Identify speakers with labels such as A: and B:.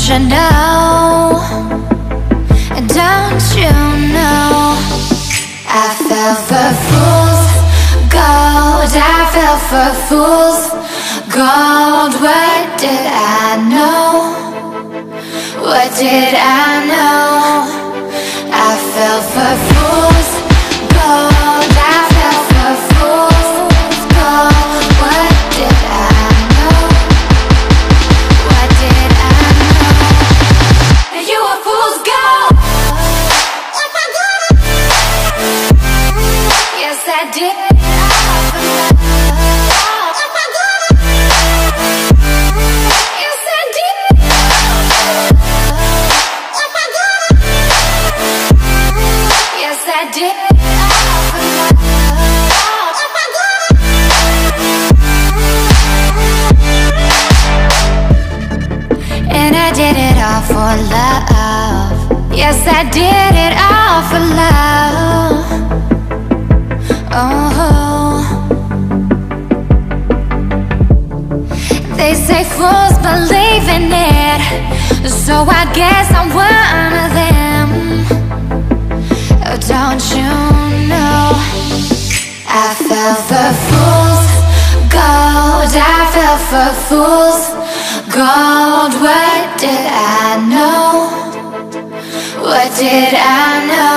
A: you know? Don't you know? I fell for fools gold, I fell for fools gold. What did I know? What did I know? I fell for fools gold, I fell for fools gold. What did I know? What did I know? You were fool's gold. Yes, I did it all for love. Yes, I did it all for love. Yes, I did it all for love. And I did it all for love. Yes, I did it all for love. Oh, they say fools believe in it, so I guess I'm one of them. Oh, don't you know? I fell for fools gold, I fell for fools gold. What did I know? What did I know?